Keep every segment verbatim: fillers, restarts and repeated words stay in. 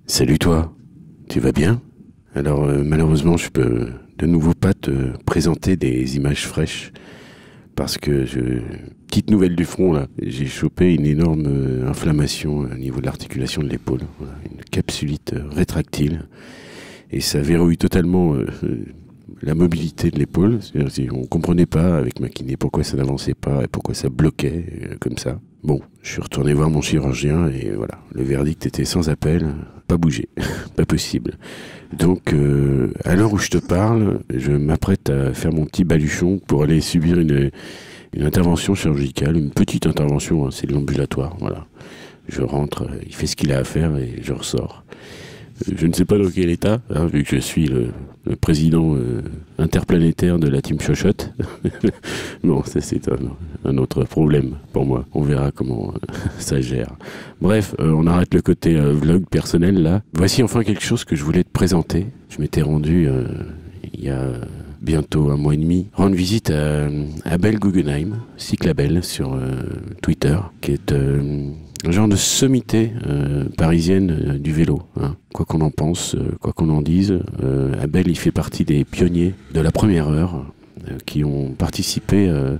Salut toi, tu vas bien? Alors euh, malheureusement je peux de nouveau pas te présenter des images fraîches parce que je... Petite nouvelle du front là, j'ai chopé une énorme euh, inflammation au niveau de l'articulation de l'épaule, voilà, une capsulite euh, rétractile et ça verrouille totalement euh, la mobilité de l'épaule. C'est-à-dire, si on comprenait pas avec ma kiné pourquoi ça n'avançait pas et pourquoi ça bloquait euh, comme ça. Bon, je suis retourné voir mon chirurgien et voilà, le verdict était sans appel, pas bouger, pas possible. Donc, euh, à l'heure où je te parle, je m'apprête à faire mon petit baluchon pour aller subir une, une intervention chirurgicale, une petite intervention, hein, c'est de l'ambulatoire, voilà. Je rentre, il fait ce qu'il a à faire et je ressors. Je ne sais pas dans quel état, hein, vu que je suis le, le président euh, interplanétaire de la team Chochotte. Bon, ça c'est un, un autre problème pour moi. On verra comment euh, ça gère. Bref, euh, on arrête le côté euh, vlog personnel là. Voici enfin quelque chose que je voulais te présenter. Je m'étais rendu euh, il y a bientôt un mois et demi rendre visite à Abel Guggenheim, Cyclabel sur euh, Twitter, qui est euh, un genre de sommité euh, parisienne euh, du vélo, hein. Quoi qu'on en pense, euh, quoi qu'on en dise, euh, Abel il fait partie des pionniers de la première heure euh, qui ont participé, euh,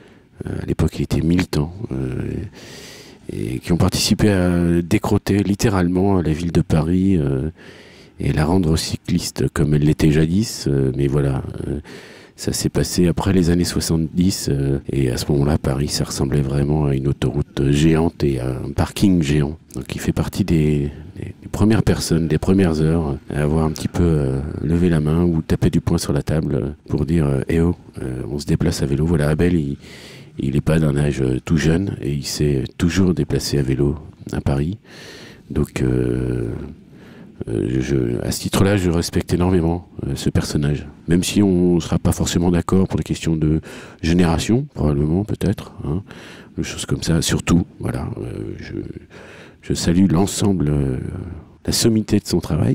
à l'époque il était militant, euh, et qui ont participé à décrotter littéralement la ville de Paris euh, et la rendre cycliste comme elle l'était jadis, euh, mais voilà. Euh, Ça s'est passé après les années soixante-dix euh, et à ce moment-là, Paris, ça ressemblait vraiment à une autoroute géante et à un parking géant. Donc il fait partie des, des, des premières personnes, des premières heures à avoir un petit peu euh, levé la main ou tapé du poing sur la table pour dire euh, « Eh oh, euh, on se déplace à vélo ». Voilà, Abel, il, il n'est pas d'un âge euh, tout jeune et il s'est toujours déplacé à vélo à Paris. Donc... Euh, Euh, je, à ce titre-là, je respecte énormément euh, ce personnage. Même si on ne sera pas forcément d'accord pour des questions de génération, probablement, peut-être, hein, des choses comme ça. Surtout, voilà, euh, je, je salue l'ensemble, euh, la sommité de son travail.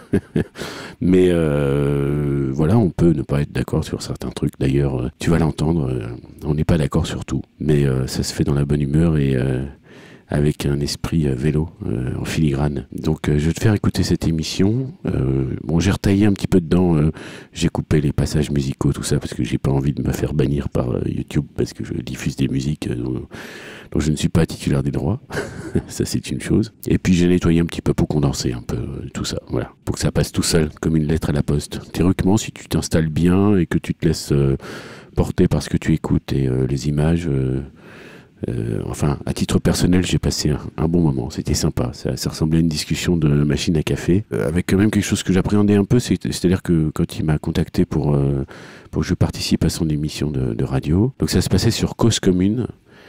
Mais euh, voilà, on peut ne pas être d'accord sur certains trucs. D'ailleurs, euh, tu vas l'entendre, euh, on n'est pas d'accord sur tout. Mais euh, ça se fait dans la bonne humeur et... Euh, avec un esprit euh, vélo euh, en filigrane. Donc euh, je vais te faire écouter cette émission. Euh, bon, j'ai retaillé un petit peu dedans, euh, j'ai coupé les passages musicaux, tout ça, parce que j'ai pas envie de me faire bannir par euh, YouTube, parce que je diffuse des musiques euh, dont, dont je ne suis pas titulaire des droits. Ça c'est une chose. Et puis j'ai nettoyé un petit peu pour condenser un peu euh, tout ça, voilà. Pour que ça passe tout seul, comme une lettre à la poste. Théoriquement, si tu t'installes bien et que tu te laisses euh, porter par ce que tu écoutes et euh, les images... Euh, Euh, enfin, à titre personnel, j'ai passé un, un bon moment. C'était sympa. Ça, ça ressemblait à une discussion de machine à café, euh, avec quand même quelque chose que j'appréhendais un peu. C'est-à-dire que quand il m'a contacté pour, euh, pour que je participe à son émission de, de radio, donc ça se passait sur Cause Commune.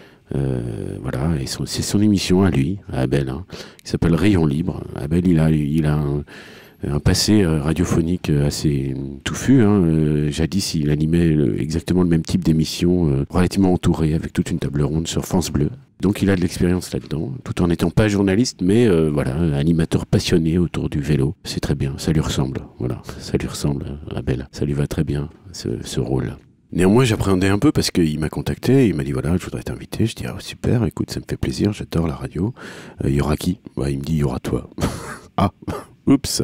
Euh, voilà, et c'est son émission à lui, à Abel, hein, qui s'appelle Rayon Libre. Abel, il a, il a un, un passé radiophonique assez touffu, hein. Euh, jadis, il animait le, exactement le même type d'émission, euh, relativement entouré, avec toute une table ronde sur France Bleu. Donc il a de l'expérience là-dedans, tout en n'étant pas journaliste, mais euh, voilà, animateur passionné autour du vélo. C'est très bien, ça lui ressemble, voilà, ça lui ressemble, Abel. Ça lui va très bien, ce, ce rôle. Néanmoins, j'appréhendais un peu parce qu'il m'a contacté, il m'a dit voilà, je voudrais t'inviter. Je dis ah, super, écoute, ça me fait plaisir, j'adore la radio. Il euh, y aura qui? Bah, il me dit il y aura toi. Ah, oups.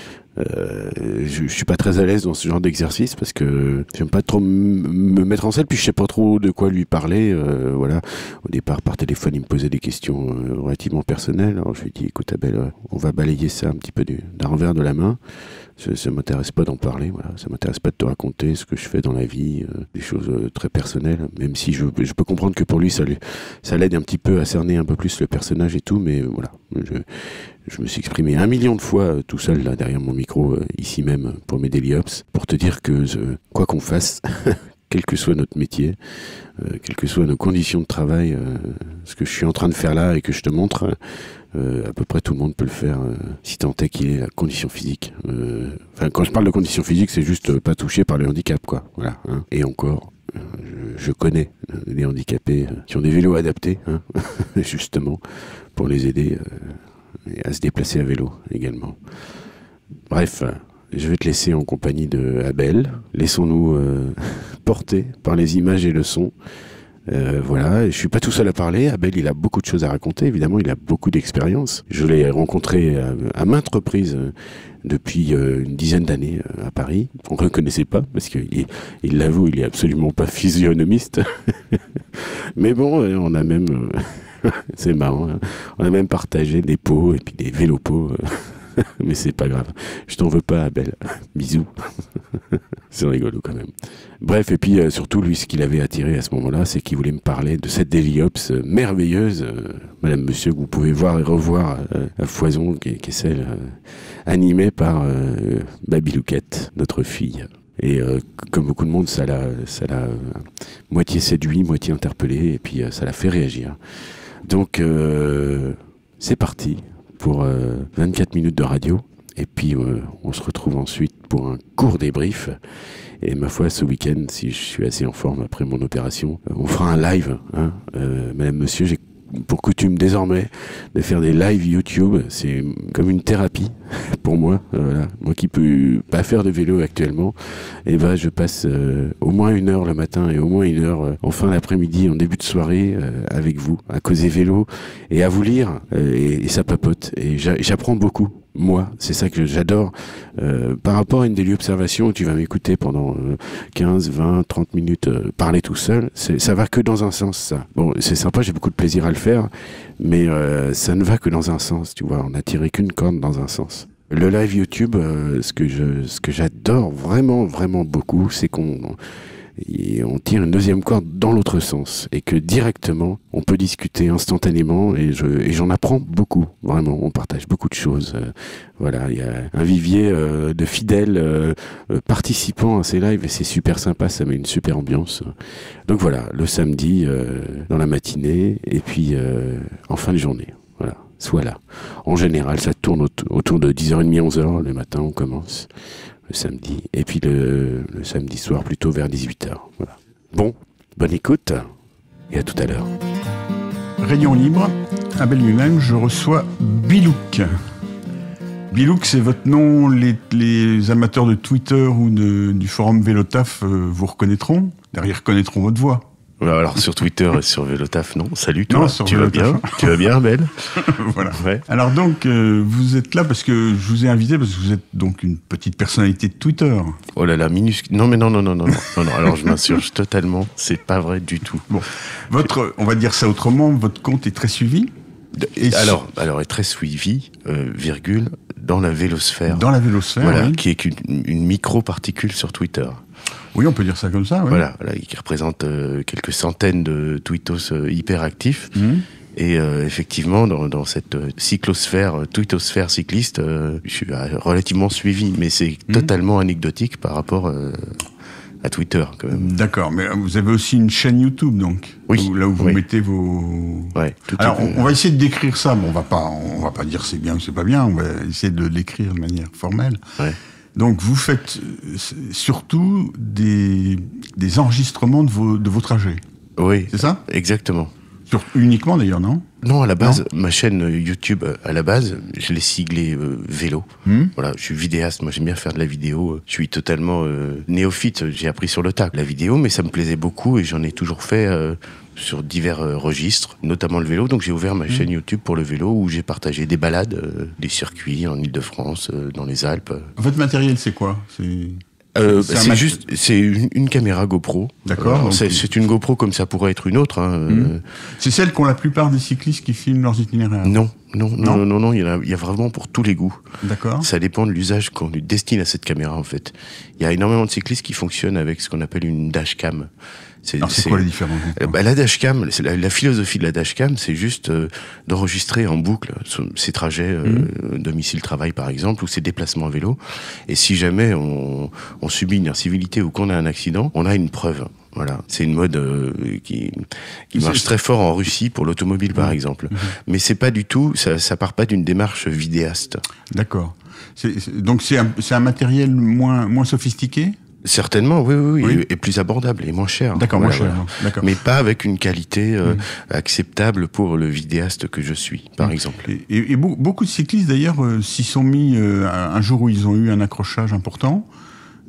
Euh, je, je suis pas très à l'aise dans ce genre d'exercice parce que j'aime pas trop me mettre en scène, puis je sais pas trop de quoi lui parler. Euh, voilà. Au départ, par téléphone, il me posait des questions euh, relativement personnelles. Alors je lui ai dit écoute Abel, euh, on va balayer ça un petit peu d'un revers de la main. Ça, ça m'intéresse pas d'en parler, voilà. Ça m'intéresse pas de te raconter ce que je fais dans la vie, euh, des choses euh, très personnelles, même si je, je peux comprendre que pour lui, ça lui, ça l'aide un petit peu à cerner un peu plus le personnage et tout, mais euh, voilà. Je, je me suis exprimé un million de fois euh, tout seul, là, derrière mon micro, euh, ici même, pour mes Daily Ops, pour te dire que, euh, quoi qu'on fasse, quel que soit notre métier, euh, quelles que soient nos conditions de travail, euh, ce que je suis en train de faire là et que je te montre, euh, à peu près tout le monde peut le faire, euh, si tant est qu'il ait la condition physique. Euh, enfin, quand je parle de condition physique, c'est juste euh, pas touché par le handicap, quoi. Voilà. Hein. Et encore, euh, je, je connais euh, des handicapés euh, qui ont des vélos adaptés, hein, justement, pour les aider euh, et à se déplacer à vélo également. Bref. Euh, Je vais te laisser en compagnie de Abel. Laissons-nous euh, porter par les images et le son Euh, voilà, je suis pas tout seul à parler. Abel, il a beaucoup de choses à raconter. Évidemment, il a beaucoup d'expérience. Je l'ai rencontré à, à maintes reprises euh, depuis euh, une dizaine d'années euh, à Paris. On ne le connaissait pas parce qu'il il l'avoue, il est absolument pas physionomiste. Mais bon, euh, on a même, euh, c'est marrant, hein, on a même partagé des pots et puis des vélopots. Euh, mais c'est pas grave. Je t'en veux pas, Abel. Bisous. C'est rigolo quand même. Bref, et puis euh, surtout, lui, ce qu'il avait attiré à ce moment-là, c'est qu'il voulait me parler de cette Daily Ops euh, merveilleuse, euh, Madame Monsieur, que vous pouvez voir et revoir euh, à foison, qui est, qui est celle euh, animée par euh, Baby Louquette, notre fille. Et euh, comme beaucoup de monde, ça l'a, ça l'a euh, moitié séduit, moitié interpellé, et puis euh, ça l'a fait réagir. Donc, euh, c'est parti pour euh, vingt-quatre minutes de radio. Et puis, euh, on se retrouve ensuite pour un court débrief. Et ma foi, ce week-end, si je suis assez en forme après mon opération, euh, on fera un live. Hein, euh, Madame, Monsieur, j'ai pour coutume désormais de faire des lives YouTube. C'est comme une thérapie pour moi. Voilà. Moi qui peux pas faire de vélo actuellement, et ben je passe euh, au moins une heure le matin et au moins une heure euh, en fin d'après-midi, en début de soirée, euh, avec vous, à causer vélo et à vous lire. Euh, et, et ça papote. Et j'apprends beaucoup. Moi, c'est ça que j'adore. Euh, par rapport à une daily observation où tu vas m'écouter pendant euh, quinze, vingt, trente minutes euh, parler tout seul, ça va que dans un sens, ça. Bon, c'est sympa, j'ai beaucoup de plaisir à le faire, mais euh, ça ne va que dans un sens, tu vois. On n'a tiré qu'une corde dans un sens. Le live YouTube, euh, ce que je, ce que j'adore vraiment, vraiment beaucoup, c'est qu'on et on tire une deuxième corde dans l'autre sens et que directement on peut discuter instantanément et je et j'en apprends beaucoup, vraiment. On partage beaucoup de choses. Euh, voilà, il y a un vivier euh, de fidèles euh, euh, participants à ces lives et c'est super sympa, ça met une super ambiance. Donc voilà, le samedi euh, dans la matinée et puis euh, en fin de journée. Voilà, soit là. En général, ça tourne au autour de dix heures trente, onze heures le matin, on commence. Le samedi, et puis le, le samedi soir plutôt vers dix-huit heures. Voilà. Bon, bonne écoute, et à tout à l'heure. Rayon libre, Abel lui-même, je reçois Bilouk. Bilouk, c'est votre nom, les, les amateurs de Twitter ou de, du forum Vélotaf euh, vous reconnaîtront, derrière reconnaîtront votre voix. Alors sur Twitter et sur Vélotaf, non. Salut, toi. Non, sur tu vas bien? Tu vas bien, Abel? Voilà. Ouais. Alors donc, euh, vous êtes là parce que je vous ai invité parce que vous êtes donc une petite personnalité de Twitter. Oh là là, minuscule. Non mais non non non non non. non, non. Alors je m'insurge totalement. C'est pas vrai du tout. Bon, votre, on va dire ça autrement. Votre compte est très suivi. Et alors, alors est très suivi, euh, virgule, dans la vélosphère. Dans la vélosphère, voilà, oui. Qui est une, une micro-particule sur Twitter. Oui, on peut dire ça comme ça. Oui. Voilà, voilà, qui représente euh, quelques centaines de tweetos euh, hyper actifs. Mmh. Et euh, effectivement, dans, dans cette euh, cyclosphère, euh, tweetosphère cycliste, euh, je suis euh, relativement suivi, mais c'est mmh. totalement anecdotique par rapport euh, à Twitter, quand même. D'accord, mais vous avez aussi une chaîne YouTube, donc, oui, où, là où vous oui. mettez vos. Ouais, tout Alors, à on, on va essayer de décrire ça. Bon, on va pas, on va pas dire c'est bien ou c'est pas bien. On va essayer de l'écrire de manière formelle. Ouais. Donc, vous faites surtout des, des enregistrements de vos, de vos trajets. Oui. C'est ça? Exactement. Sur, uniquement, d'ailleurs, non? Non, à la base, non. ma chaîne YouTube, à la base, je l'ai siglée euh, vélo. Mmh. Voilà, je suis vidéaste, moi j'aime bien faire de la vidéo. Je suis totalement euh, néophyte, j'ai appris sur le tas la vidéo, mais ça me plaisait beaucoup et j'en ai toujours fait euh, sur divers euh, registres, notamment le vélo. Donc j'ai ouvert ma mmh. chaîne YouTube pour le vélo où j'ai partagé des balades, euh, des circuits en Ile-de-France, euh, dans les Alpes. Votre matériel, c'est quoi? C'est... Euh, c'est c'est mat... juste, c'est une, une caméra GoPro. D'accord. C'est, c'est une GoPro comme ça pourrait être une autre. Hein. Mmh. C'est celle qu'ont la plupart des cyclistes qui filment leurs itinéraires. Non, non, non, non, non, non. Il y a, il y a vraiment pour tous les goûts. D'accord. Ça dépend de l'usage qu'on lui destine à cette caméra en fait. Il y a énormément de cyclistes qui fonctionnent avec ce qu'on appelle une dashcam. C'est, Alors c'est, c'est quoi la différence? bah, La dashcam, c'est la, la philosophie de la dashcam, c'est juste euh, d'enregistrer en boucle ses trajets euh, mmh. domicile-travail par exemple, ou ses déplacements à vélo. Et si jamais on, on subit une incivilité ou qu'on a un accident, on a une preuve. Voilà, c'est une mode euh, qui, qui marche très fort en Russie pour l'automobile par mmh. exemple. Mmh. Mais c'est pas du tout, ça, ça part pas d'une démarche vidéaste. D'accord. C'est, c'est, donc c'est un, c'est un matériel moins, moins sophistiqué? Certainement, oui, oui, oui, et plus abordable et moins cher. D'accord, voilà, moins cher. Voilà. D'accord. Mais pas avec une qualité euh, mmh. acceptable pour le vidéaste que je suis, par mmh. exemple. Et, et, et beaucoup de cyclistes, d'ailleurs, euh, s'y sont mis euh, un jour où ils ont eu un accrochage important.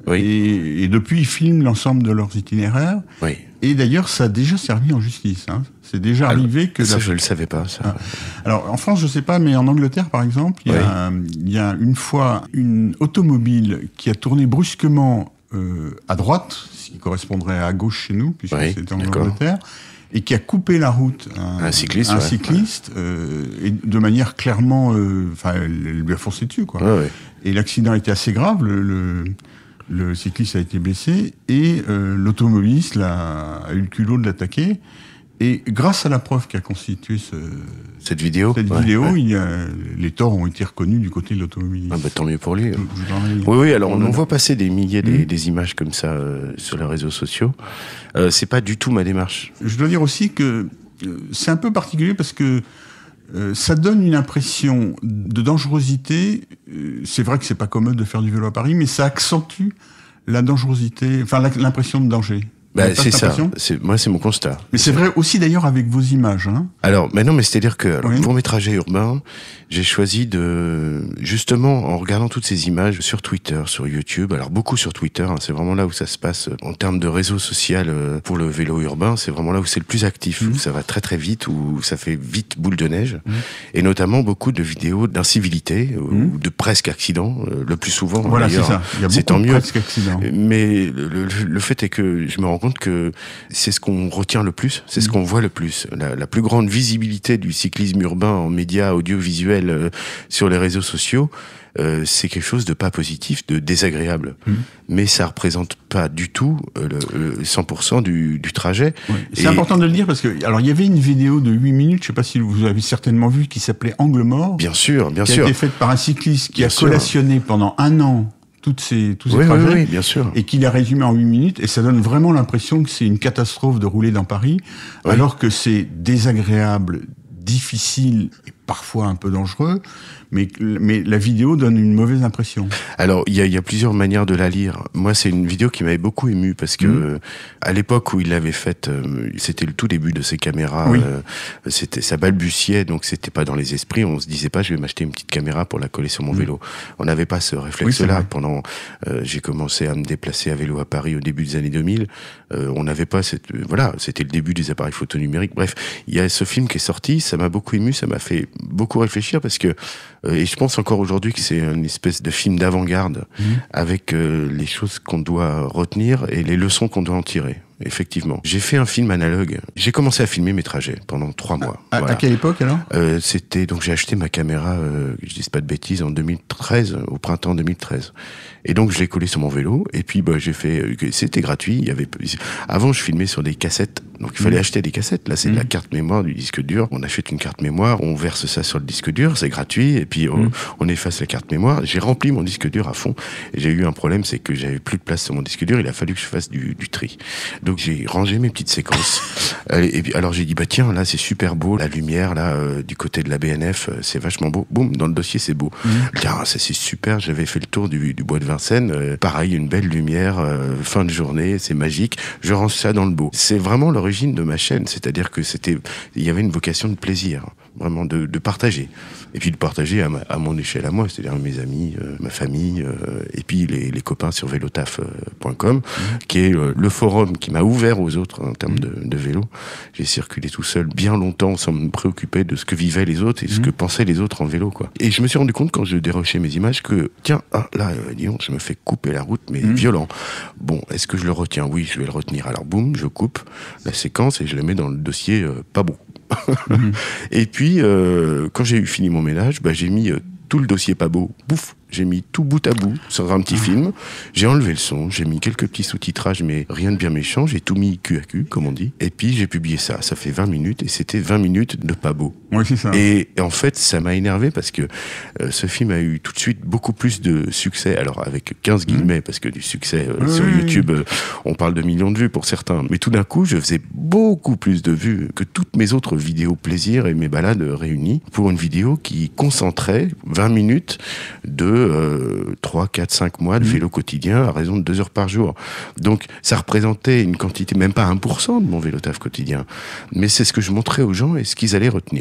Oui. Et, et depuis, ils filment l'ensemble de leurs itinéraires. Oui. Et d'ailleurs, ça a déjà servi en justice. Hein. C'est déjà Alors, arrivé que... Ça, la... je ne le savais pas, ça. Ah. Alors, en France, je ne sais pas, mais en Angleterre, par exemple, il y, Oui. a, il y a une fois une automobile qui a tourné brusquement euh, à droite, ce qui correspondrait à gauche chez nous, puisque Oui, c'était en d'accord. Angleterre, et qui a coupé la route à un, Un cycliste, un ouais. cycliste euh, et de manière clairement... Enfin, euh, elle, elle lui a foncé dessus, quoi. Ouais, ouais. Et l'accident était assez grave, le, le, le cycliste a été blessé, et euh, l'automobiliste là, a eu le culot de l'attaquer. Et grâce à la preuve qui a constitué ce, Cette vidéo cette ouais, vidéo, ouais. Il y a, les torts ont été reconnus du côté de l'automobiliste. Ah bah, tant mieux pour lui. Je- je voudrais- Oui, oui, alors on, On on a- voit passer des milliers des, Mhm. des images comme ça euh, sur les réseaux sociaux. Euh, c'est pas du tout ma démarche. Je dois dire aussi que euh, c'est un peu particulier parce que euh, ça donne une impression de dangerosité. Euh, c'est vrai que c'est pas commode de faire du vélo à Paris, mais ça accentue la dangerosité, enfin la- l'impression de danger. Vous Bah, n'avez pas c'est cette ça. impression C'est, moi, c'est mon constat. Mais c'est vrai aussi d'ailleurs avec vos images. Hein. Alors, mais non, mais c'est-à-dire que alors, Oui. pour mes trajets urbains, j'ai choisi de, justement, en regardant toutes ces images sur Twitter, sur YouTube, alors beaucoup sur Twitter, hein, c'est vraiment là où ça se passe en termes de réseau social euh, pour le vélo urbain, c'est vraiment là où c'est le plus actif, Mmh. où ça va très très vite, où ça fait vite boule de neige, Mmh. et notamment beaucoup de vidéos d'incivilité euh, Mmh. ou de presque accidents, euh, le plus souvent. Voilà, c'est d'ailleurs, ça. Il y a c'est beaucoup tant de mieux. presque accidents. Mais le, le, le fait est que je me rends compte que c'est ce qu'on retient le plus, c'est ce qu'on voit le plus. La, la plus grande visibilité du cyclisme urbain en médias audiovisuels euh, sur les réseaux sociaux, euh, c'est quelque chose de pas positif, de désagréable. Mmh. Mais ça représente pas du tout euh, le, le cent pour cent du, du trajet. Ouais. C'est Et- important de le dire parce que, alors il y avait une vidéo de huit minutes, je sais pas si vous avez certainement vu, qui s'appelait Angle mort, Bien sûr, bien qui sûr. a été faite par un cycliste qui Bien a sûr. collationné pendant un an toutes ces, tous ces Oui, oui, trajets. oui, bien sûr. Et qu'il a résumé en huit minutes, et ça donne vraiment l'impression que c'est une catastrophe de rouler dans Paris, Oui. alors que c'est désagréable, difficile et parfois un peu dangereux, mais, mais la vidéo donne une mauvaise impression. Alors, il y a, il y a plusieurs manières de la lire. Moi, c'est une vidéo qui m'avait beaucoup ému parce que Mmh. euh, à l'époque où il l'avait faite, euh, c'était le tout début de ces caméras. Oui. euh, c'était, ça balbutiait, donc c'était pas dans les esprits. On se disait pas, je vais m'acheter une petite caméra pour la coller sur mon Mmh. vélo. On n'avait pas ce Oui, c'est réflexe-là. vrai. Pendant, euh, j'ai commencé à me déplacer à vélo à Paris au début des années deux mille. Euh, on n'avait pas cette, euh, voilà, c'était le début des appareils photo numériques. Bref, il y a ce film qui est sorti, ça m'a beaucoup ému, ça m'a fait beaucoup réfléchir parce que, euh, et je pense encore aujourd'hui que c'est une espèce de film d'avant-garde Mmh. avec euh, les choses qu'on doit retenir et les leçons qu'on doit en tirer. Effectivement. J'ai fait un film analogue. J'ai commencé à filmer mes trajets pendant trois mois. À, Voilà. à quelle époque alors? Euh, c'était donc j'ai acheté ma caméra, euh, que je dise pas de bêtises, en deux mille treize, au printemps deux mille treize. Et donc je l'ai collé sur mon vélo. Et puis bah j'ai fait, euh, c'était gratuit. Il y avait avant je filmais sur des cassettes, donc il fallait Mmh. acheter des cassettes. Là c'est Mmh. de la carte mémoire du disque dur. On achète une carte mémoire, on verse ça sur le disque dur, c'est gratuit. Et puis on, Mmh. on efface la carte mémoire. J'ai rempli mon disque dur à fond. Et j'ai eu un problème, c'est que j'avais plus de place sur mon disque dur. Il a fallu que je fasse du, du tri. Donc j'ai rangé mes petites séquences. Allez, et puis alors j'ai dit bah tiens là c'est super beau, la lumière là euh, du côté de la B N F euh, c'est vachement beau. Boum, dans le dossier c'est beau. Mmh. Tiens ça c'est super. J'avais fait le tour du, du bois de Vincennes. Euh, pareil une belle lumière, euh, fin de journée, c'est magique. Je range ça dans le beau. C'est vraiment l'origine de ma chaîne, c'est-à-dire que c'était, il y avait une vocation de plaisir, vraiment de, de partager. Et puis de partager à, ma, à mon échelle à moi, c'est-à-dire mes amis, euh, ma famille, euh, et puis les, les copains sur vélotaf point com, mmh. qui est euh, le forum qui m'a ouvert aux autres en termes de, de vélo. J'ai circulé tout seul bien longtemps sans me préoccuper de ce que vivaient les autres et ce mmh. que pensaient les autres en vélo, quoi. Et je me suis rendu compte quand je dérochais mes images que, tiens, ah, là, euh, disons, je me fais couper la route, mais mmh. violent. Bon, est-ce que je le retiens? Oui, je vais le retenir. Alors, boum, je coupe la séquence et je la mets dans le dossier euh, pas beau. Mmh. Et puis, euh, quand j'ai eu fini mon ménage, bah, j'ai mis euh, tout le dossier pas beau, bouf, j'ai mis tout bout à bout sur un petit ah. film, j'ai enlevé le son, j'ai mis quelques petits sous-titrages, mais rien de bien méchant, j'ai tout mis cul à cul, comme on dit, et puis j'ai publié ça, ça fait vingt minutes, et c'était vingt minutes de pas beau. Oui, c'est ça. Et, et en fait, ça m'a énervé parce que euh, ce film a eu tout de suite beaucoup plus de succès, alors avec quinze guillemets, mmh. parce que du succès euh, oui, sur oui, YouTube, oui. euh, on parle de millions de vues pour certains, mais tout d'un coup, je faisais beaucoup plus de vues que toutes mes autres vidéos plaisir et mes balades réunies pour une vidéo qui concentrait vingt minutes de Euh, trois, quatre, cinq mois de mmh. vélo quotidien à raison de deux heures par jour. Donc ça représentait une quantité, même pas un pour cent de mon vélo taf quotidien. Mais c'est ce que je montrais aux gens et ce qu'ils allaient retenir.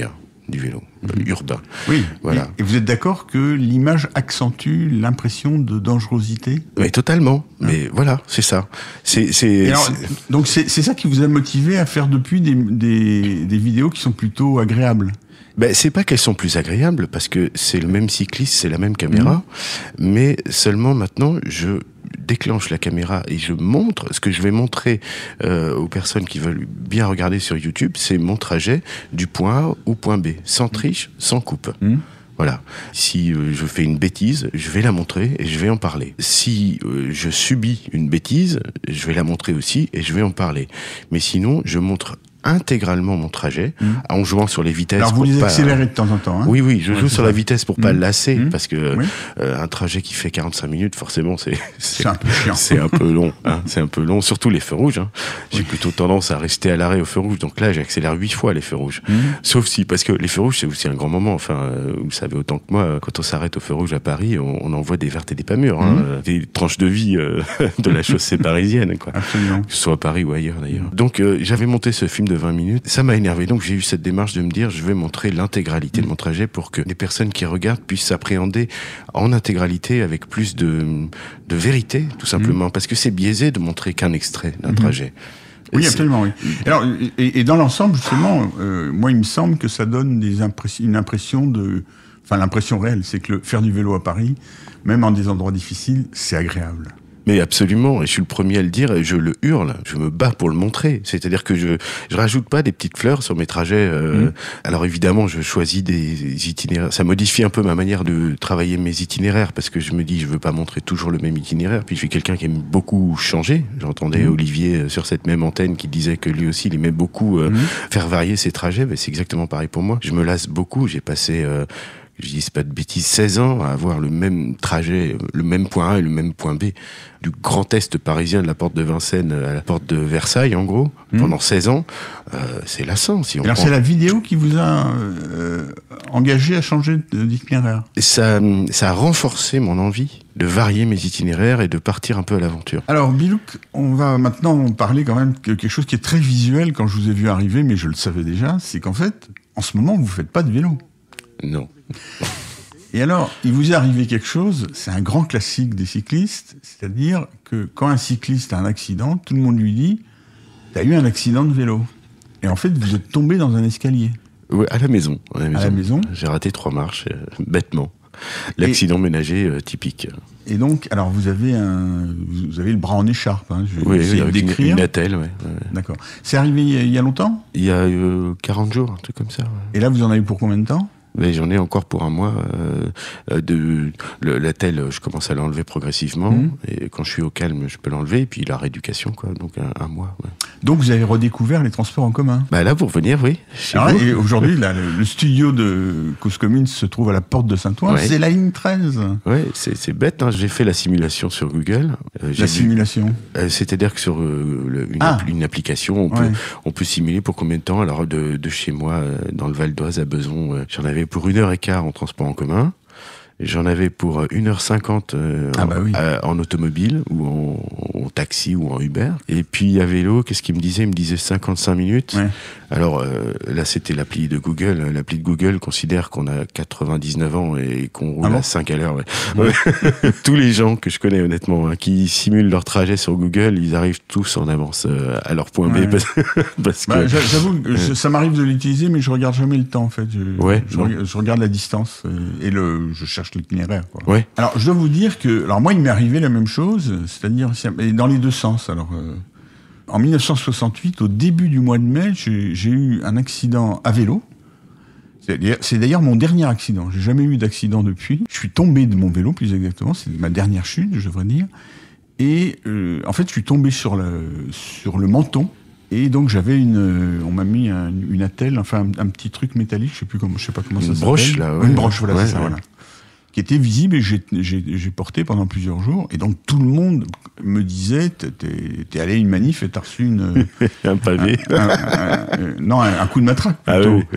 du vélo, mmh. urbain. Oui, voilà. Et, et vous êtes d'accord que l'image accentue l'impression de dangerosité ? Mais totalement, mmh. mais voilà, c'est ça. C'est, c'est, alors, c'est... Donc c'est, c'est ça qui vous a motivé à faire depuis des, des, des vidéos qui sont plutôt agréables ? Ben, c'est pas qu'elles sont plus agréables, parce que c'est le même cycliste, c'est la même caméra, mmh. mais seulement maintenant, je déclenche la caméra et je montre, ce que je vais montrer euh, aux personnes qui veulent bien regarder sur YouTube, c'est mon trajet du point A au point B, sans triche, sans coupe. Mmh. Voilà. Si euh, je fais une bêtise, je vais la montrer et je vais en parler. Si euh, je subis une bêtise, je vais la montrer aussi et je vais en parler. Mais sinon, je montre intégralement mon trajet mmh. en jouant sur les vitesses. Alors vous les accélérez de temps en temps, hein ? Oui, oui, je ouais, joue sur ça. La vitesse pour mmh. pas lasser, mmh. parce que oui. euh, un trajet qui fait quarante-cinq minutes, forcément, c'est c'est, c'est un peu chiant. C'est un peu long, hein, c'est un peu long, surtout les feux rouges. Hein. J'ai oui. plutôt tendance à rester à l'arrêt au feu rouge, donc là, j'accélère huit fois les feux rouges. Mmh. Sauf si, parce que les feux rouges, c'est aussi un grand moment. Enfin, euh, vous savez autant que moi, quand on s'arrête au feu rouge à Paris, on, on en voit des vertes et des pas mûres, hein, mmh. des tranches de vie euh, de la chaussée parisienne, quoi. Absolument. Que ce soit à Paris ou ailleurs, d'ailleurs. Donc, euh, j'avais monté ce film de vingt minutes. Ça m'a énervé. Donc j'ai eu cette démarche de me dire, je vais montrer l'intégralité mmh. de mon trajet pour que les personnes qui regardent puissent s'appréhender en intégralité avec plus de, de vérité, tout simplement. Mmh. Parce que c'est biaisé de montrer qu'un extrait d'un mmh. trajet. Oui, et absolument, oui. Alors, et, et dans l'ensemble, justement, euh, moi, il me semble que ça donne des impressions, une impression de... Enfin, l'impression réelle, c'est que le, faire du vélo à Paris, même en des endroits difficiles, c'est agréable. Mais absolument, et je suis le premier à le dire, et je le hurle, je me bats pour le montrer. C'est-à-dire que je je rajoute pas des petites fleurs sur mes trajets. Euh, mmh. Alors évidemment, je choisis des itinéraires. Ça modifie un peu ma manière de travailler mes itinéraires, parce que je me dis, je veux pas montrer toujours le même itinéraire. Puis je suis quelqu'un qui aime beaucoup changer. J'entendais mmh. Olivier sur cette même antenne qui disait que lui aussi, il aimait beaucoup euh, mmh. faire varier ses trajets. Ben, c'est exactement pareil pour moi. Je me lasse beaucoup. J'ai passé... Euh, je dis pas de bêtises, seize ans à avoir le même trajet, le même point A et le même point B, du Grand Est parisien de la porte de Vincennes à la porte de Versailles, en gros, mmh. pendant seize ans, euh, c'est lassant. Si on Alors prend... c'est la vidéo qui vous a euh, engagé à changer d'itinéraire ? Ça, ça a renforcé mon envie de varier mes itinéraires et de partir un peu à l'aventure. Alors Bilouk, on va maintenant parler quand même de quelque chose qui est très visuel quand je vous ai vu arriver, mais je le savais déjà, c'est qu'en fait, en ce moment, vous ne faites pas de vélo. Non. Et alors, il vous est arrivé quelque chose, c'est un grand classique des cyclistes, c'est-à-dire que quand un cycliste a un accident, tout le monde lui dit « T'as eu un accident de vélo ». Et en fait, vous êtes tombé dans un escalier. Oui, à la maison. À la maison. À la maison. J'ai raté trois marches, euh, bêtement. L'accident et, ménager euh, typique. Et donc, alors vous avez un, vous avez le bras en écharpe. Hein, je oui, oui, avec décrire. Une, une attelle, ouais, ouais. D'accord. C'est arrivé il y, a, il y a longtemps ? Il y a euh, quarante jours, un truc comme ça. Ouais. Et là, vous en avez pour combien de temps ? Mais j'en ai encore pour un mois. Euh, de le, la telle, je commence à l'enlever progressivement. Mmh. Et quand je suis au calme, je peux l'enlever. Et puis la rééducation, quoi. Donc un, un mois. Ouais. Donc vous avez redécouvert les transports en commun. Bah là, pour venir, oui. Alors là, et aujourd'hui, là, le, le studio de Cause Commune se trouve à la porte de Saint-Ouen. Ouais. C'est la ligne treize. Oui, c'est, c'est bête. Hein. J'ai fait la simulation sur Google. Euh, j'ai la simulation. Euh, c'est-à-dire que sur euh, le, une, ah. une application, on peut, ouais. on peut simuler pour combien de temps. Alors de, de chez moi, euh, dans le Val d'Oise, à Beson, euh, j'en avais pour une heure et quart en transport en commun. J'en avais pour une heure cinquante euh, ah bah oui. en, en automobile ou en, en taxi ou en Uber. Et puis à vélo, qu'est-ce qu'il me disait ? Il me disait cinquante-cinq minutes. Ouais. Alors euh, là, c'était l'appli de Google. L'appli de Google considère qu'on a quatre-vingt-dix-neuf ans et qu'on roule ah bon à cinq à l'heure. Ouais. Ouais. Tous les gens que je connais honnêtement, hein, qui simulent leur trajet sur Google, ils arrivent tous en avance euh, à leur point ouais. B. Parce, parce bah, que j'avoue, euh, ça m'arrive de l'utiliser, mais je regarde jamais le temps en fait. Je, ouais, je, regarde, je regarde la distance et, et le, je cherche l'itinéraire. Quoi. Ouais. Alors je dois vous dire que, alors moi il m'est arrivé la même chose, c'est-à-dire dans les deux sens. Alors euh, en mille neuf cent soixante-huit, au début du mois de mai, j'ai, j'ai eu un accident à vélo. C'est, c'est d'ailleurs mon dernier accident. J'ai jamais eu d'accident depuis. Je suis tombé de mon vélo, plus exactement. C'est ma dernière chute, je devrais dire. Et euh, en fait, je suis tombé sur le sur le menton. Et donc j'avais une, on m'a mis un, une attelle, enfin un, un petit truc métallique, je sais plus comment, je sais pas comment une ça s'appelle. Broche, là, ouais, une broche, voilà, ouais, c'est ça, ouais. voilà. Qui était visible et j'ai, j'ai, j'ai porté pendant plusieurs jours. Et donc tout le monde me disait, t'es, t'es allé à une manif et t'as reçu une... un pavé. Un, un, un, un, non, un, un coup de matraque plutôt. Ah oui, oui.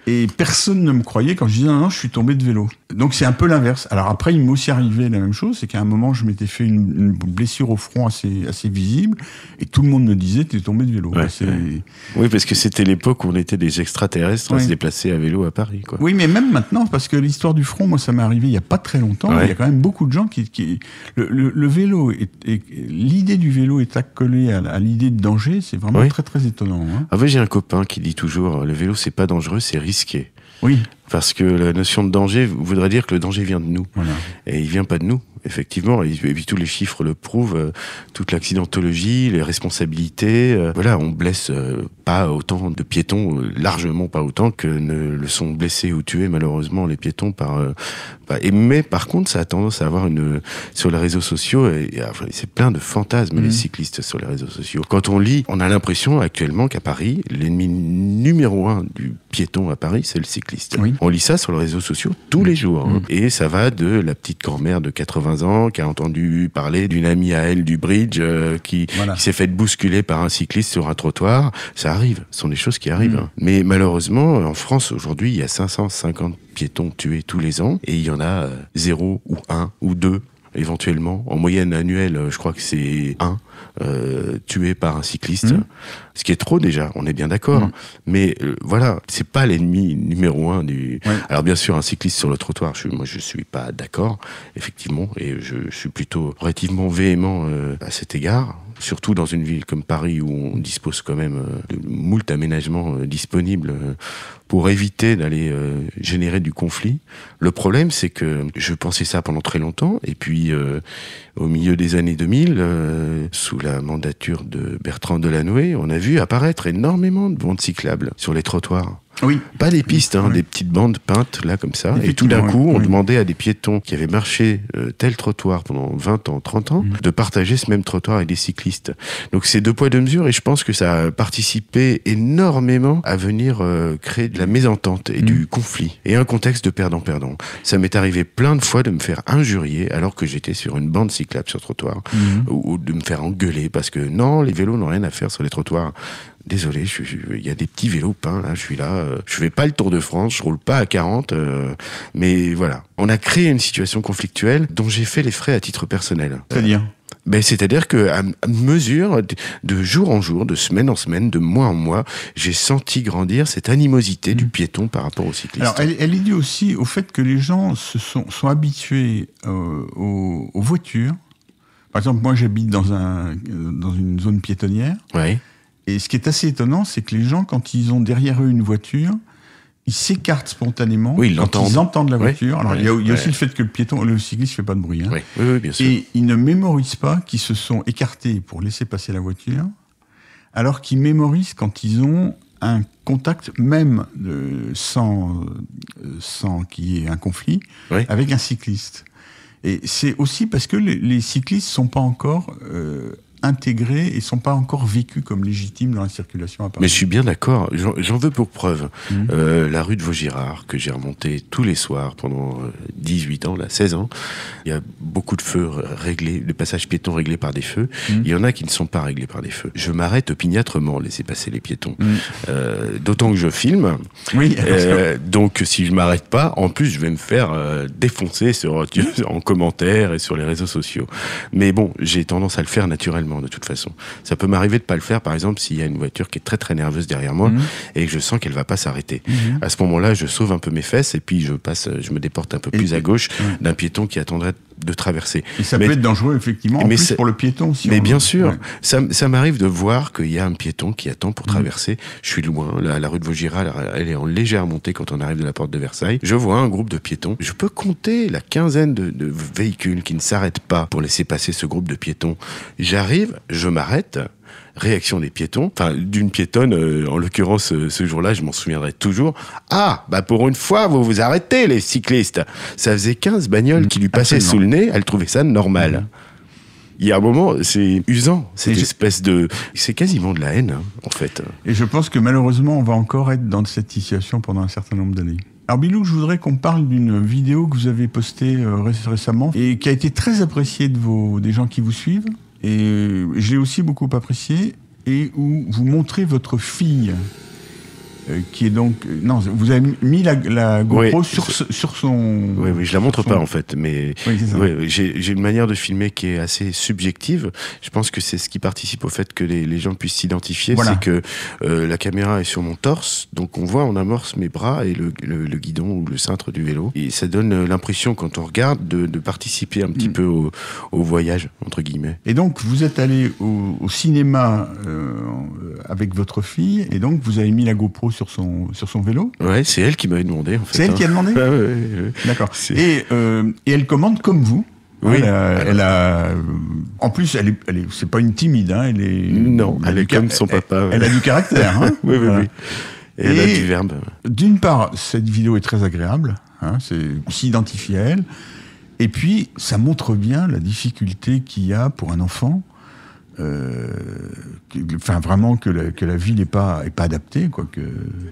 Et personne ne me croyait quand je disais non, non, je suis tombé de vélo. Donc c'est un peu l'inverse. Alors après, il m'est aussi arrivé la même chose, c'est qu'à un moment, je m'étais fait une, une blessure au front assez, assez visible, et tout le monde me disait, t'es tombé de vélo. Ouais, c'est... ouais. Oui, parce que c'était l'époque où on était des extraterrestres ouais. à se déplacer à vélo à Paris, quoi. Oui, mais même maintenant, parce que l'histoire du front, moi, ça m'est arrivé il y a pas très longtemps. Ouais. Il y a quand même beaucoup de gens qui, qui... Le, le, le vélo, est, est... l'idée du vélo est accolée à, à l'idée de danger. C'est vraiment ouais. très très étonnant. Hein. Ah ouais, j'ai un copain qui dit toujours, le vélo, c'est pas dangereux, c'est risqué. Oui. Parce que la notion de danger voudrait dire que le danger vient de nous. Voilà. Et il vient pas de nous, effectivement. Et puis tous les chiffres le prouvent, euh, toute l'accidentologie, les responsabilités. Euh, voilà, on blesse euh, pas autant de piétons, euh, largement pas autant que ne le sont blessés ou tués malheureusement les piétons par. Euh, bah, et, mais par contre, ça a tendance à avoir une sur les réseaux sociaux. Et, et, enfin, c'est plein de fantasmes mmh. les cyclistes sur les réseaux sociaux. Quand on lit, on a l'impression actuellement qu'à Paris, l'ennemi numéro un du piéton à Paris, c'est le cycliste. Oui. On lit ça sur les réseaux sociaux tous les jours. Mmh. Hein. Et ça va de la petite grand-mère de quatre-vingts ans qui a entendu parler d'une amie à elle du bridge euh, qui, voilà. qui s'est fait bousculer par un cycliste sur un trottoir. Ça arrive, ce sont des choses qui arrivent. Mmh. Hein. Mais malheureusement, en France, aujourd'hui, il y a cinq cent cinquante piétons tués tous les ans et il y en a euh, zéro ou un ou deux éventuellement. En moyenne annuelle, je crois que c'est un euh, tué par un cycliste. Mmh. Ce qui est trop déjà, on est bien d'accord. Mmh. Mais euh, voilà, c'est pas l'ennemi numéro un du... Ouais. Alors bien sûr, un cycliste sur le trottoir, je, moi je suis pas d'accord, effectivement, et je, je suis plutôt relativement véhément euh, à cet égard. Surtout dans une ville comme Paris où on dispose quand même de moult aménagements euh, disponibles euh, pour éviter d'aller euh, générer du conflit. Le problème, c'est que je pensais ça pendant très longtemps, et puis euh, au milieu des années deux mille, euh, sous la mandature de Bertrand Delanoë, on a vu apparaître énormément de bandes cyclables sur les trottoirs. Oui. Pas des pistes, hein, oui. des petites bandes peintes là comme ça. Et tout d'un coup, on oui. demandait à des piétons qui avaient marché euh, tel trottoir pendant vingt ans, trente ans, mmh. de partager ce même trottoir avec des cyclistes. Donc c'est deux poids deux mesures et je pense que ça a participé énormément à venir euh, créer de la mésentente et mmh. du conflit et un contexte de perdant-perdant. Ça m'est arrivé plein de fois de me faire injurier alors que j'étais sur une bande cyclable sur trottoir mmh. ou, ou de me faire engueuler parce que non, les vélos n'ont rien à faire sur les trottoirs. Désolé, il y a des petits vélos peints, là, je suis là, euh, je fais pas le Tour de France, je roule pas à quarante, euh, mais voilà. On a créé une situation conflictuelle dont j'ai fait les frais à titre personnel. C'est-à-dire euh, ben, c'est-à-dire que à mesure, de jour en jour, de semaine en semaine, de mois en mois, j'ai senti grandir cette animosité mmh. du piéton par rapport au cycliste. Alors, elle, elle est due aussi au fait que les gens se sont, sont habitués euh, aux, aux voitures. Par exemple, moi, j'habite dans, un, dans une zone piétonnière. Ouais. Et ce qui est assez étonnant, c'est que les gens, quand ils ont derrière eux une voiture, ils s'écartent spontanément oui, ils quand l'entendent. ils entendent la voiture. Ouais, Alors, ouais, il y a, il y a ouais. aussi le fait que le piéton, le cycliste ne fait pas de bruit. Hein. Oui, oui, oui, bien sûr. Et ils ne mémorisent pas qu'ils se sont écartés pour laisser passer la voiture, alors qu'ils mémorisent quand ils ont un contact, même de, sans, sans qu'il y ait un conflit, oui. avec un cycliste. Et c'est aussi parce que les, les cyclistes ne sont pas encore... Euh, intégrés et sont pas encore vécus comme légitimes dans la circulation à Paris. Mais je suis bien d'accord, j'en, j'en veux pour preuve. Mmh. Euh, la rue de Vaugirard, que j'ai remontée tous les soirs pendant dix-huit ans, là, seize ans, il y a beaucoup de feux réglés, de passages piétons réglés par des feux. Mmh. Il y en a qui ne sont pas réglés par des feux. Je m'arrête opiniâtrement, laisser passer les piétons. Mmh. Euh, d'autant que je filme. Oui. Euh, donc, si je m'arrête pas, en plus, je vais me faire euh, défoncer sur, en commentaire et sur les réseaux sociaux. Mais bon, j'ai tendance à le faire naturellement. De toute façon, ça peut m'arriver de pas le faire. Par exemple, s'il y a une voiture qui est très très nerveuse derrière moi mmh. et que je sens qu'elle va pas s'arrêter. Mmh. À ce moment-là, je sauve un peu mes fesses et puis je passe, je me déporte un peu et plus à gauche mmh. d'un piéton qui attendrait de traverser. Et ça mais, peut être dangereux effectivement. En plus pour le piéton. Si mais on... bien sûr, ouais. ça, ça m'arrive de voir qu'il y a un piéton qui attend pour mmh. traverser. Je suis loin. La, la rue de Vaugirard, elle est en légère montée quand on arrive de la porte de Versailles. Je vois un groupe de piétons. Je peux compter la quinzaine de, de véhicules qui ne s'arrêtent pas pour laisser passer ce groupe de piétons. J'arrive, je m'arrête. Réaction des piétons, enfin d'une piétonne, euh, en l'occurrence euh, ce jour-là, je m'en souviendrai toujours. Ah, bah pour une fois, vous vous arrêtez les cyclistes. Ça faisait quinze bagnoles mmh, qui lui passaient absolument. Sous le nez, elle trouvait ça normal. Mmh. Il y a un moment, c'est usant, cette et espèce je... de... C'est quasiment de la haine, hein, en fait. Et je pense que malheureusement, on va encore être dans cette situation pendant un certain nombre d'années. Alors Bilou, je voudrais qu'on parle d'une vidéo que vous avez postée euh, récemment et qui a été très appréciée de vos, des gens qui vous suivent. Et je l'ai aussi beaucoup apprécié, et où vous montrez votre fille euh, qui est donc... euh, Non, vous avez mis la, la GoPro Oui, sur, c'est- ce- sur son... Oui, oui, je la montre son- pas en fait, mais Oui, c'est ça. ouais, ouais, j'ai j'ai une manière de filmer qui est assez subjective. Je pense que c'est ce qui participe au fait que les, les gens puissent s'identifier, Voilà. c'est que euh, la caméra est sur mon torse, donc on voit, on amorce mes bras et le, le, le guidon ou le cintre du vélo, et ça donne euh, l'impression quand on regarde de, de participer un petit Mm. peu au, au voyage entre guillemets. Et donc, vous êtes allé au, au cinéma euh, avec votre fille, et donc vous avez mis la GoPro sur son, sur son vélo. Ouais, c'est elle qui m'avait demandé en fait. C'est elle hein. qui a demandé. Ah, ouais, ouais, ouais. D'accord. C'est- Et, euh, et elle commande comme vous. Oui. Elle a, elle a- euh, en plus, elle est, elle est, c'est pas une timide, hein, elle est. Non, a elle du est car- comme son papa, Elle, ouais. elle a du caractère. Hein. Oui, oui, Voilà. oui. Et elle a Et- du verbe. D'une part, cette vidéo est très agréable. Hein, c'est s'identifier à elle. Et puis, ça montre bien la difficulté qu'il y a pour un enfant. Euh, que- enfin, vraiment que la, que la vie n'est pas, est pas adaptée, quoi. Que...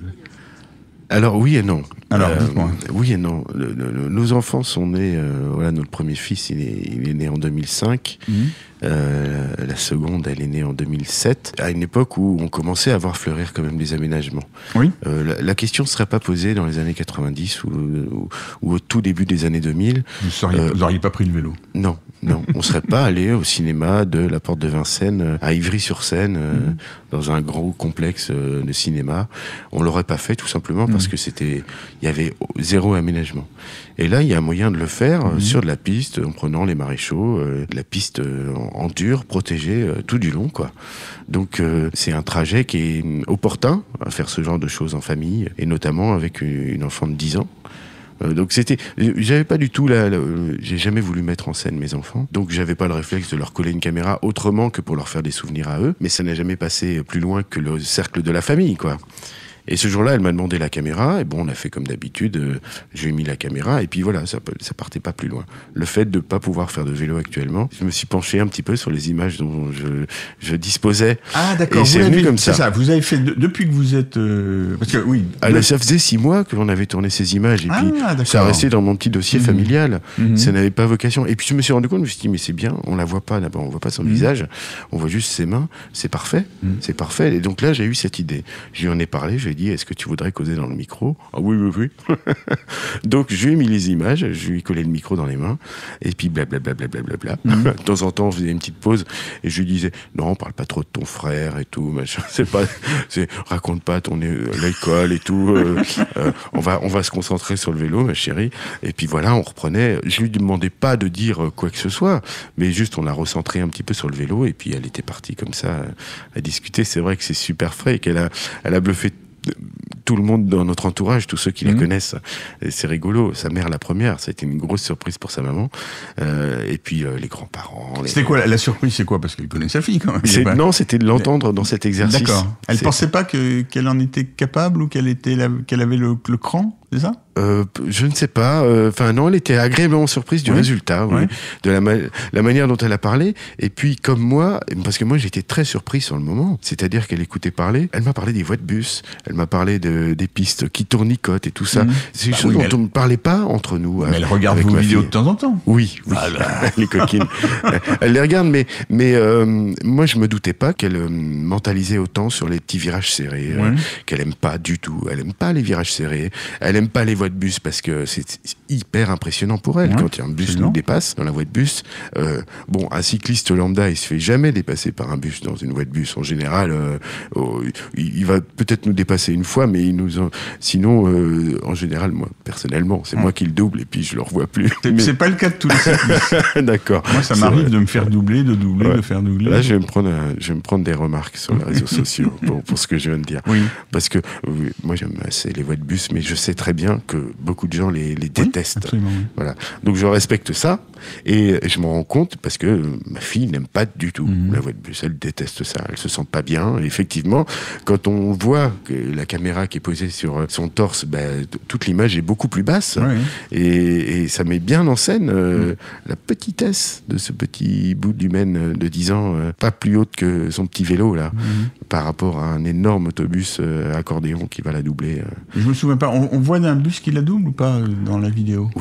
Alors oui et non. Alors, dites-moi. Oui et non. Le- le- le- nos enfants sont nés. Euh, voilà, notre premier fils, il est, il est né en deux mille cinq. Mhm. Euh, la seconde, elle est née en deux mille sept, à une époque où on commençait à voir fleurir quand même des aménagements. Oui. Euh, la, la question ne serait pas posée dans les années quatre-vingt-dix ou, ou, ou au tout début des années deux mille. Vous seriez, Euh, vous auriez pas pris le vélo. Non, non, on serait pas allé au cinéma de la Porte de Vincennes euh, à Ivry-sur-Seine, euh, Mhm. dans un gros complexe euh, de cinéma. On l'aurait pas fait tout simplement parce Mhm. que c'était, il y avait zéro aménagement. Et là, il y a un moyen de le faire euh, Mhm. sur de la piste, en prenant les maréchaux, euh, de la piste euh, en, en dur, protégée euh, tout du long, quoi. Donc euh, c'est un trajet qui est mm, opportun à faire ce genre de choses en famille, et notamment avec une, une enfant de dix ans. Euh, donc c'était, j'avais pas du tout la, la- j'ai jamais voulu mettre en scène mes enfants, donc j'avais pas le réflexe de leur coller une caméra autrement que pour leur faire des souvenirs à eux, mais ça n'a jamais passé plus loin que le cercle de la famille, quoi. Et ce jour-là, elle m'a demandé la caméra, et bon, on a fait comme d'habitude, euh, je lui ai mis la caméra, et puis voilà, ça, ça partait pas plus loin. Le fait de pas pouvoir faire de vélo actuellement, je me suis penché un petit peu sur les images dont je, je disposais. Ah, d'accord. Et vous c'est l'avez- venu comme c'est ça. Vous avez fait de- depuis que vous êtes. euh, parce que oui. Ah, là, ça faisait six mois que l'on avait tourné ces images, et Ah, puis d'accord. ça restait dans mon petit dossier Mhm. familial. Mhm. Ça n'avait pas vocation. Et puis je me suis rendu compte, je me suis dit, mais c'est bien, on la voit pas d'abord, on voit pas son Mhm. visage, on voit juste ses mains, c'est parfait, Mhm. c'est parfait. Et donc là, j'ai eu cette idée. Je lui en ai parlé, je lui ai dit, est-ce que tu voudrais causer dans le micro? Ah oui, oui, oui. Donc je lui ai mis les images, je lui ai collé le micro dans les mains, et puis blablabla. Bla, bla, bla, bla, bla. Mhm. De temps en temps, on faisait une petite pause, et je lui disais, non, parle pas trop de ton frère et tout, machin. C'est pas, c'est, raconte pas ton é- l'école et tout. euh, euh, on va, on va se concentrer sur le vélo, ma chérie. Et puis voilà, on reprenait. Je lui demandais pas de dire quoi que ce soit, mais juste on a recentré un petit peu sur le vélo, et puis elle était partie comme ça euh, à discuter. C'est vrai que c'est super frais et qu'elle a, elle a bluffé tout le monde dans notre entourage, tous ceux qui Mhm. la connaissent. Et c'est rigolo. Sa mère, la première, ça a été une grosse surprise pour sa maman. Euh, et puis euh, les grands-parents. les- C'était quoi la, la surprise? C'est quoi? Parce qu'elle connaît sa fille quand même. C'est- Il y a pas- Non, c'était de l'entendre dans cet exercice. D'accord. Elle C'est- pensait pas que qu'elle en était capable ou qu'elle était la- qu'elle avait le, le cran, c'est ça? Euh, je ne sais pas. Enfin non, elle était agréablement surprise du Oui. résultat, oui, Oui. de la, ma- la manière dont elle a parlé. Et puis comme moi, parce que moi j'étais très surpris sur le moment. C'est-à-dire qu'elle écoutait parler. Elle m'a parlé des voies de bus. Elle m'a parlé de, des pistes qui tournicotent et tout ça. Mhm. C'est des Bah choses oui, dont mais elle- on ne parlait pas entre nous. Mais euh, elle regarde avec vos ma vidéos fille. de temps en temps. Oui, oui. les coquines. Elle les regarde, mais, mais euh, moi je me doutais pas qu'elle euh, mentalisait autant sur les petits virages serrés, euh, Ouais. qu'elle aime pas du tout. Elle aime pas les virages serrés. Elle aime pas les voies de bus parce que c'est hyper impressionnant pour elle Ouais, quand il y a un bus qui absolument. nous dépasse dans la voie de bus. Euh, bon, un cycliste lambda, il se fait jamais dépasser par un bus dans une voie de bus. En général, euh, oh, il, il va peut-être nous dépasser une fois, mais il nous en... sinon, euh, en général, moi personnellement, c'est Ouais. moi qui le double et puis je le revois plus. C'est Mais- c'est pas le cas de tous les cyclistes. D'accord. Moi, ça C'est m'arrive vrai. de me faire doubler, de doubler, Ouais. de faire doubler. Là, je vais me prendre, un- je vais me prendre des remarques sur les réseaux sociaux pour, pour ce que je viens de dire. Oui. Parce que oui, moi, j'aime assez les voies de bus, mais je sais très bien que beaucoup de gens les, les Oui, détestent. absolument, oui. Voilà. Donc, je respecte ça et je m'en rends compte parce que ma fille n'aime pas du tout Mhm. la voie de bus. Elle déteste ça. Elle se sent pas bien. Et effectivement, quand on voit que la caméra qui est posée sur son torse, ben, t- toute l'image est beaucoup plus basse. Oui. Et, et ça met bien en scène euh, la petitesse de ce petit bout d'humaine de dix ans, euh, pas plus haute que son petit vélo, là, Mhm. par rapport à un énorme autobus euh, accordéon qui va la doubler. euh. Je me souviens pas. On, on voit d'un bus qui la double ou pas euh, dans la vidéo? Oui,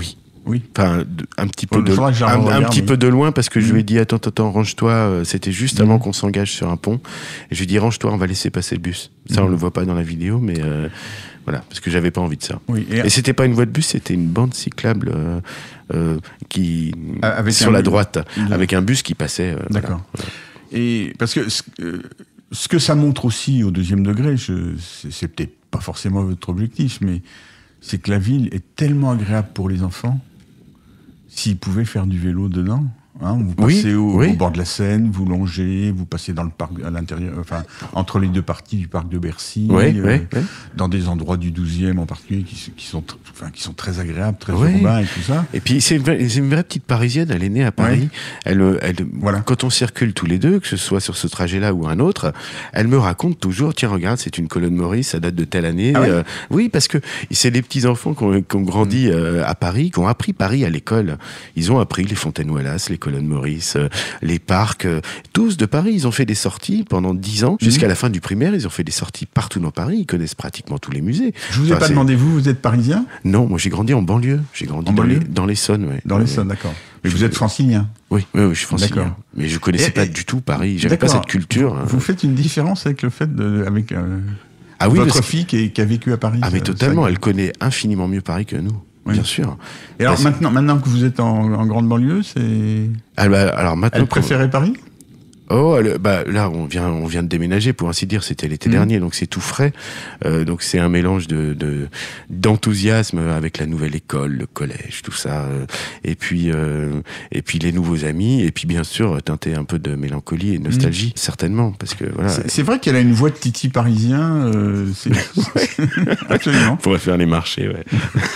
Oui. Enfin, de- un petit peu Bon, de, faudra que j'en un, un regarde, petit oui. peu de loin parce que je Mhm. lui ai dit attends, attends, range-toi. euh, C'était juste Mhm. avant qu'on s'engage sur un pont. Et je lui ai dit range-toi, on va laisser passer le bus. Ça, on Mhm. le voit pas dans la vidéo, mais euh, voilà, parce que j'avais pas envie de ça. Oui. Et, Et c'était pas une voie de bus, c'était une bande cyclable euh, euh, qui Avec sur un la bus. droite, Mhm. avec un bus qui passait. euh, D'accord. voilà. Et parce que ce, euh, ce que ça montre aussi au deuxième degré, je, c'est, c'est peut-être pas forcément votre objectif, mais c'est que la ville est tellement agréable pour les enfants. S'ils pouvaient faire du vélo dedans, hein, vous Oui, passez au, oui. au bord de la Seine, vous longez, vous passez dans le parc à l'intérieur, enfin entre les deux parties du parc de Bercy, Ouais, euh, ouais, ouais. dans des endroits du douzième en particulier qui, qui sont, tr- enfin, qui sont très agréables, très Ouais. urbains et tout ça. Et puis c'est une, vraie- c'est une vraie petite Parisienne, elle est née à Paris. Ouais. Elle, euh, elle, Voilà. Quand on circule tous les deux, que ce soit sur ce trajet-là ou un autre, elle me raconte toujours, tiens regarde, c'est une colonne Maurice, ça date de telle année. Ah ouais. Euh, oui, parce que c'est les petits enfants qui ont, qui ont grandi euh, à Paris, qui ont appris Paris à l'école. Ils ont appris les Fontaines Wallace, les colonnes Maurice, euh, les parcs, euh, tous de Paris. Ils ont fait des sorties pendant dix ans, jusqu'à la fin du primaire. Ils ont fait des sorties partout dans Paris. Ils connaissent pratiquement tous les musées. Je vous ai Enfin, pas c'est- demandé, vous, vous êtes parisien? Non, moi j'ai grandi en banlieue. J'ai grandi En dans, banlieue les, dans l'Essonne, ouais. Dans les Ouais. Essonnes, d'accord. Mais Je- vous êtes francilien. Oui, oui, oui, je suis francilien. D'accord. Mais je connaissais Et- pas et- du tout Paris. J'avais pas D'accord. cette culture. Vous faites une différence avec le fait de, avec euh, Ah oui, votre parce que- fille qui, est- qui a vécu à Paris. Ah mais ça- totalement. ça- Elle connaît infiniment mieux Paris que nous. Oui. Bien sûr. Et alors Parce- maintenant, maintenant que vous êtes en, en grande banlieue, c'est. Ah bah, alors maintenant. Elle préférait Paris? Oh, elle- bah là, on vient, on vient de déménager pour ainsi dire. C'était l'été Mhm. dernier, donc c'est tout frais. Euh, donc c'est un mélange de, de d'enthousiasme avec la nouvelle école, le collège, tout ça. euh, et puis, euh, et puis les nouveaux amis, et puis bien sûr teinté un peu de mélancolie et de nostalgie, certainement, parce que voilà. C'est c'est vrai qu'elle a une voix de Titi parisien. euh, c'est- Absolument. On pourrait faire les marchés, ouais.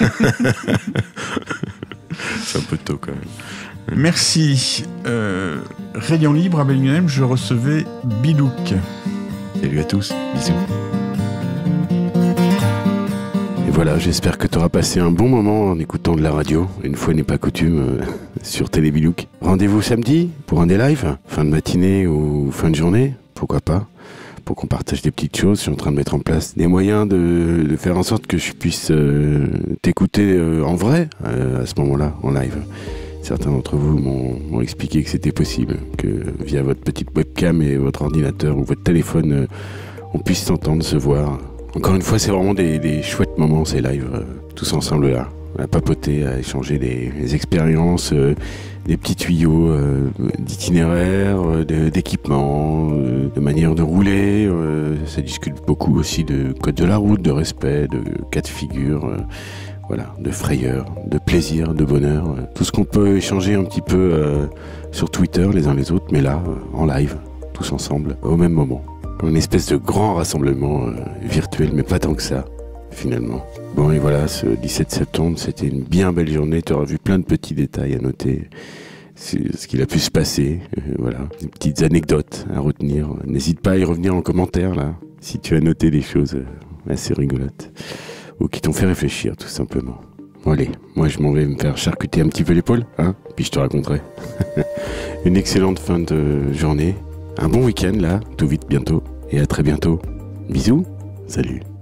C'est un peu tôt quand même. Merci. Euh, Rayon Libre à Bellingham, je recevais Bilouk. Salut à tous, bisous. Et voilà, j'espère que tu auras passé un bon moment en écoutant de la radio, une fois n'est pas coutume, euh, sur Télé Bilouk. Rendez-vous samedi pour un des lives, fin de matinée ou fin de journée, pourquoi pas, pour qu'on partage des petites choses. Je suis en train de mettre en place des moyens de, de faire en sorte que je puisse euh, t'écouter euh, en vrai euh, à ce moment-là, en live. Certains d'entre vous m'ont m'ont expliqué que c'était possible, que via votre petite webcam et votre ordinateur ou votre téléphone, euh, on puisse s'entendre, se voir. Encore une fois, c'est vraiment des, des chouettes moments, ces lives, euh, tous ensemble là, à papoter, à échanger des, des expériences, euh, des petits tuyaux euh, d'itinéraire, euh, de- d'équipement, euh, de manière de rouler. Euh, ça discute beaucoup aussi de code de la route, de respect, de cas de figure. euh, Voilà, de frayeur, de plaisir, de bonheur, euh, tout ce qu'on peut échanger un petit peu euh, sur Twitter les uns les autres, mais là, euh, en live, tous ensemble, au même moment. Une espèce de grand rassemblement euh, virtuel, mais pas tant que ça, finalement. Bon, et voilà, ce dix-sept septembre, c'était une bien belle journée, tu auras vu plein de petits détails à noter, c'est ce qu'il a pu se passer, euh, voilà, des petites anecdotes à retenir. N'hésite pas à y revenir en commentaire, là, si tu as noté des choses euh, assez rigolotes. Ou qui t'ont fait réfléchir, tout simplement. Bon allez, moi je m'en vais me faire charcuter un petit peu l'épaule, hein, puis je te raconterai. Une excellente fin de journée, un bon week-end là, tout vite bientôt, et à très bientôt. Bisous, salut.